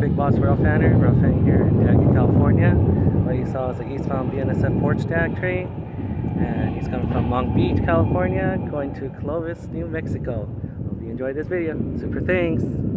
Big Boss Rail Fanner, rail fanning here in Daggett, California. What you saw is the eastbound BNSF Port Stack train, and he's coming from Long Beach, California, going to Clovis, New Mexico. Hope you enjoyed this video. Super thanks!